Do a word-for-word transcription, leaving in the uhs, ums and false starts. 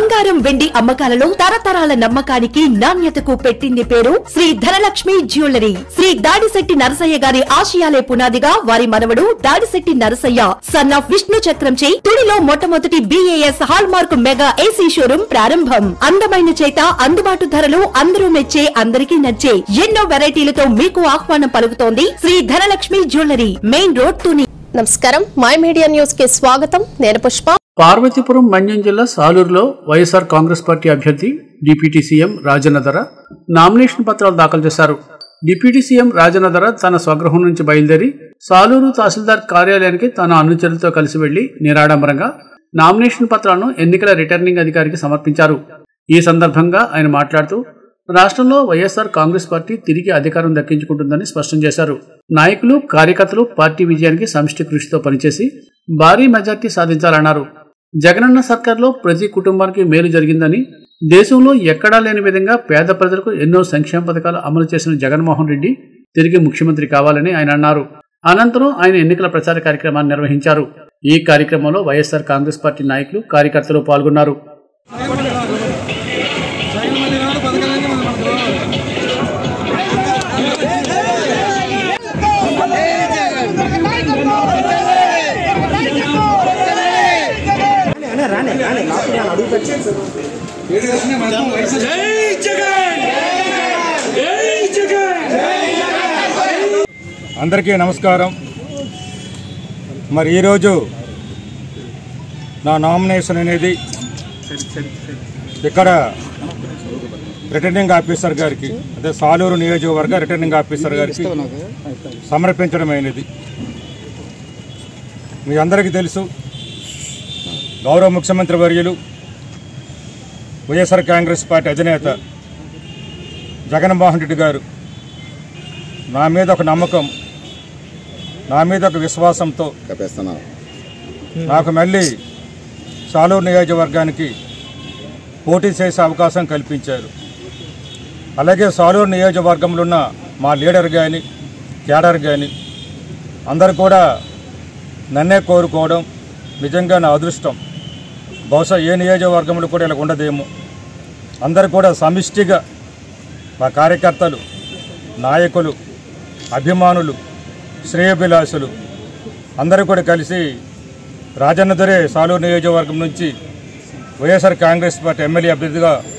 బంగారం వెండి అమ్మకాలలో తరతరాల నమ్మకానికి నాణ్యతకు పెట్టింది పేరు శ్రీ ధనలక్ష్మి జ్యువెలరీ. శ్రీ దాడిశెట్టి నరసయ్య గారి ఆశయాలే పునాదిగా వారి మనవడు దాడిశెట్టి నరసయ్య సన్ ఆఫ్ విష్ణు చక్రంచే తుడిలో మొట్టమొదటి BIS hallmark mega AC showroom ప్రారంభం. అందమైన చేత అందుబాటు ధరలు అందరూ మెచ్చే అందరికీ నచ్చే ఎన్నో వెరైటీలతో మీకు ఆహ్వానం పలుకుతోంది Sri Dhanalakshmi jewellery, main road Tuni. నమస్కారం, మై మీడియా న్యూస్ కి స్వాగతం. నేను పుష్ప. పార్వతీపురం మన్యం జిల్లా సాలూరులో వైఎస్ఆర్ కాంగ్రెస్ పార్టీ అభ్యర్థి deputy CM Rajanna Dora nomination పత్రాలు దాఖలు చేశారు. డిప్యూటీ సీఎం రాజన్న ధర తన స్వగృహం నుంచి బయలుదేరి సాలూరు తహసీల్దార్ కార్యాలయానికి తన అనుచరులతో కలిసి వెళ్లి నిరాడంబరంగా నామినేషన్ పత్రాలను ఎన్నికల రిటర్నింగ్ అధికారికి సమర్పించారు. ఈ సందర్భంగా ఆయన మాట్లాడుతూ రాష్ట్రంలో వైఎస్ఆర్ కాంగ్రెస్ పార్టీ తిరిగి అధికారం దక్కించుకుంటుందని స్పష్టం చేశారు. నాయకులు, కార్యకర్తలు పార్టీ విజయానికి సమిష్టి కృషితో పనిచేసి భారీ మెజార్టీ సాధించాలన్నారు. జగనన్న సర్కార్లో ప్రతి కుటుంబానికి మేలు జరిగిందని, దేశంలో ఎక్కడా లేని విధంగా పేద ప్రజలకు ఎన్నో సంక్షేమ పథకాలు అమలు చేసిన జగన్మోహన్ రెడ్డి తిరిగి ముఖ్యమంత్రి కావాలని ఆయన అన్నారు. అనంతరం ఆయన ఎన్నికల ప్రచార కార్యక్రమాన్ని నిర్వహించారు. ఈ కార్యక్రమంలో వైఎస్ఆర్ కాంగ్రెస్ పార్టీ నాయకులు, కార్యకర్తలు పాల్గొన్నారు. అందరికీ నమస్కారం. మరి ఈరోజు నా నామినేషన్ అనేది ఇక్కడ రిటర్నింగ్ ఆఫీసర్ గారికి, అదే సాలూరు నియోజకవర్గ రిటర్నింగ్ ఆఫీసర్ గారికి సమర్పించడమైనది. మీ అందరికీ తెలుసు, గౌరవ ముఖ్యమంత్రి వర్యులు వైఎస్ఆర్ కాంగ్రెస్ పార్టీ అధినేత జగన్మోహన్ రెడ్డి గారు నా మీద ఒక నమ్మకం, నా మీద ఒక విశ్వాసంతో నాకు మళ్ళీ సాలూరు నియోజకవర్గానికి పోటీ చేసే అవకాశం కల్పించారు. అలాగే సాలూరు నియోజకవర్గంలో ఉన్న మా లీడర్ కానీ, క్యాడర్ కానీ అందరూ కూడా నన్నే కోరుకోవడం నిజంగా నా అదృష్టం. బహుశా ఏ నియోజకవర్గంలో కూడా ఇలా ఉండదేమో. అందరూ కూడా సమిష్టిగా మా కార్యకర్తలు, నాయకులు, అభిమానులు, శ్రేయోభిలాషులు అందరూ కూడా కలిసి రాజన్న దొరే సాలూరు నియోజకవర్గం నుంచి వైఎస్ఆర్ కాంగ్రెస్ పార్టీ ఎమ్మెల్యే అభ్యర్థిగా